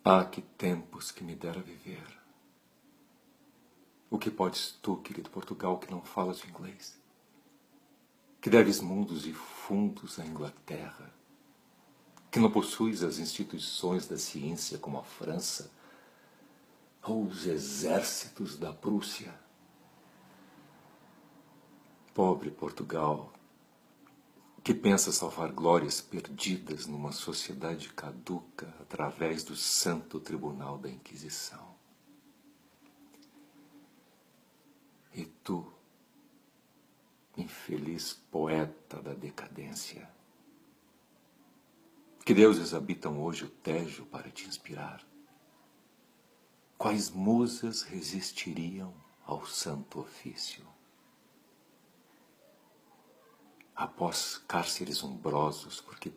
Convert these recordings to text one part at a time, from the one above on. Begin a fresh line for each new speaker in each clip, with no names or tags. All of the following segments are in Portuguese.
Ah, que tempos que me dera viver. O que podes tu, querido Portugal, que não falas inglês? Que deves mundos e fundos à Inglaterra? Que não possuis as instituições da ciência como a França? Ou os exércitos da Prússia? Pobre Portugal, que pensa salvar glórias perdidas numa sociedade caduca através do Santo Tribunal da Inquisição. E tu, infeliz poeta da decadência, que deuses habitam hoje o Tejo para te inspirar? Quais musas resistiriam ao santo ofício? Após cárceres umbrosos por que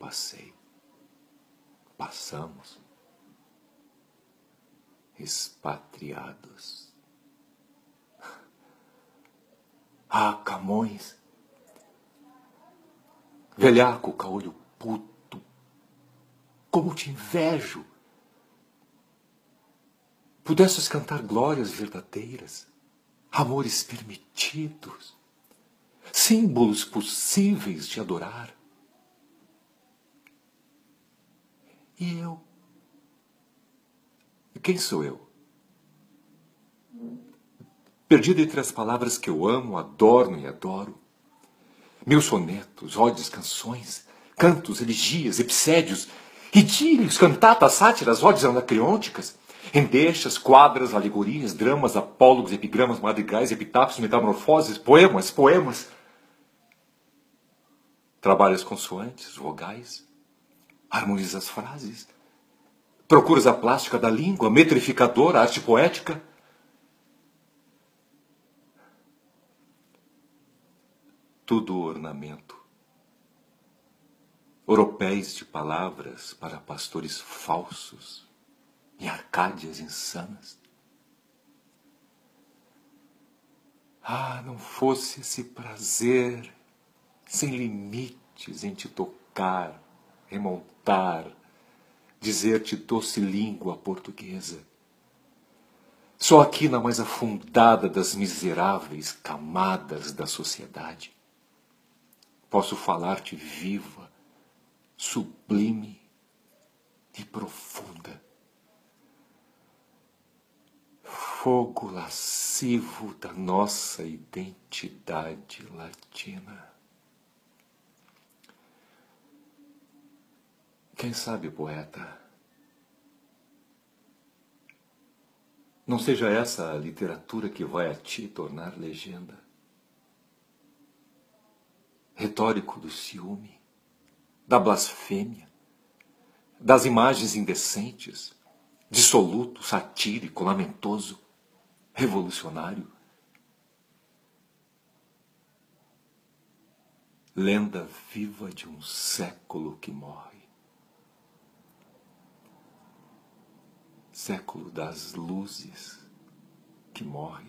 passamos, expatriados. Ah, Camões, velhaco, caolho puto, como te invejo! Pudesses cantar glórias verdadeiras, amores permitidos, símbolos possíveis de adorar. E eu? Quem sou eu? Perdido entre as palavras que eu amo, adorno e adoro. Meus sonetos, odes, canções, cantos, elegias, epissédios, idílios, cantatas, sátiras, odes anacreônticas, endechas, quadras, alegorias, dramas, apólogos, epigramas, madrigais, epitáfios, metamorfoses, poemas. Trabalhas consoantes, vogais, harmonizas frases, procuras a plástica da língua, metrificadora, arte poética. Tudo ornamento. Oropéis de palavras para pastores falsos e arcádias insanas. Ah, não fosse esse prazer sem limites em te tocar, remontar, dizer-te doce língua portuguesa. Só aqui na mais afundada das miseráveis camadas da sociedade posso falar-te viva, sublime e profunda. Fogo lascivo da nossa identidade latina. Quem sabe, poeta, não seja essa a literatura que vai a ti tornar legenda? Retórico do ciúme, da blasfêmia, das imagens indecentes, dissoluto, satírico, lamentoso, revolucionário. Lenda viva de um século que morre. Século das luzes que morre.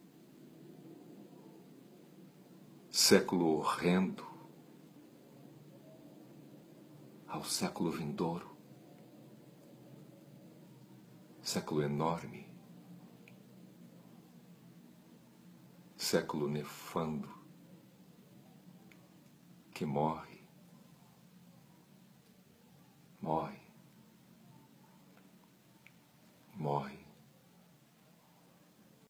Século horrendo ao século vindouro. Século enorme. Século nefando que morre. Morre.